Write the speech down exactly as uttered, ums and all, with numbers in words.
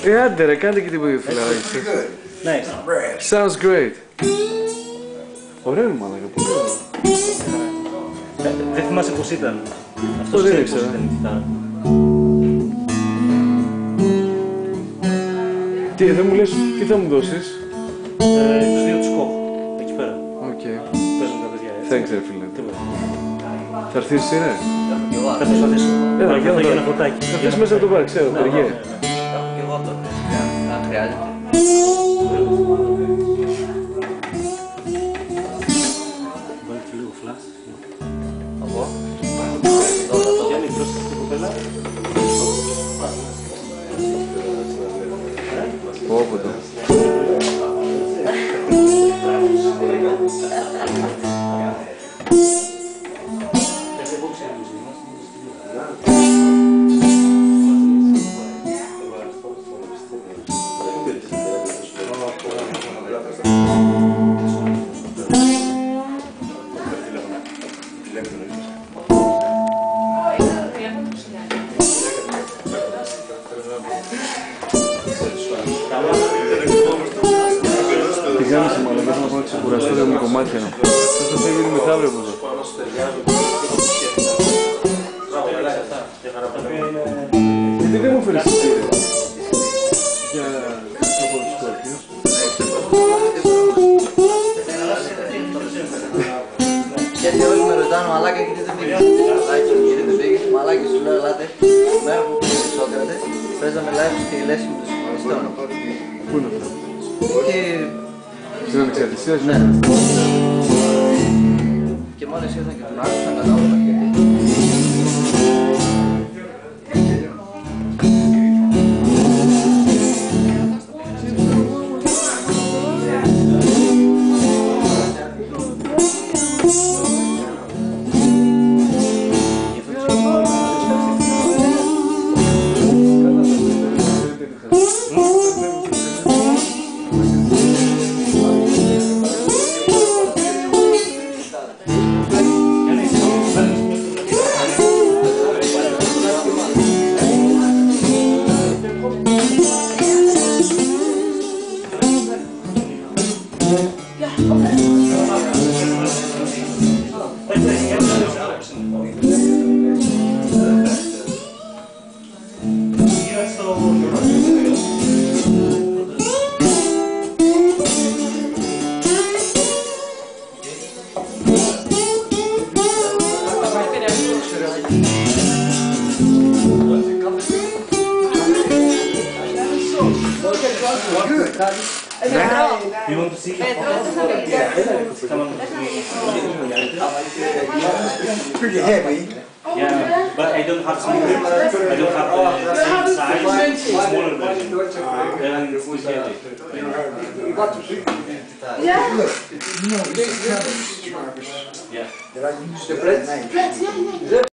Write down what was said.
Ε, άντε ρε, κάντε και τίποτα φιλαράκι. Nice. Sounds great. Ωραίο είναι μάλακα, πολύ ωραίο. Δεν θυμάσαι πως ήταν. Αυτό δεν ήξερα. Τι, δεν μου λες, τι θα μου δώσεις? Ε, τους δύο τους κόχ, εκεί πέρα. Οκ. Παίζουν τα παιδιά έτσι. Thanks ρε φίλε. Θα έρθεις εσύ ρε? Θα προσπαθήσω. Έλα, για να ένα φωτάκι. Θα έρθεις μέσα από το μπαρ, ξέρω, Περγέ. Έχω και εγώ τώρα, αν χρειάζεται. Βάλει και λίγο φλάς. Από. Γιάννη, πρόσθεσαι την κοπέλα. Όποτε. Τι κάνεις μάλλον, θέλω να πάω να ξεκουραστώ για μου κομμάτια. Θες να φύγει μεθαύριο από εδώ. Γιατί δεν μου φέρεις εσύ ρε, για από τους Σκόρπιους. Γιατί όλοι με ρωτάνε μαλάκα γιατί δεν πήγες. Γιατί δεν πήγες, μαλάκα σου λέω ελάτε. Μέρα που πήγες στο Σόκρατες, παίζαμε live στη λέση με τους συμφωνιστών. Πού είναι αυτό? Και... Στην ανεξαρτησία σου. Ναι. Και μόλις ήρθαν και τον άκουσαν κατάλαβα γιατί. You want to see? Pretty heavy. Yeah, but I don't have some. I don't have the same size. Smaller version. And it's heavy. Yeah. Yeah. That I used to play.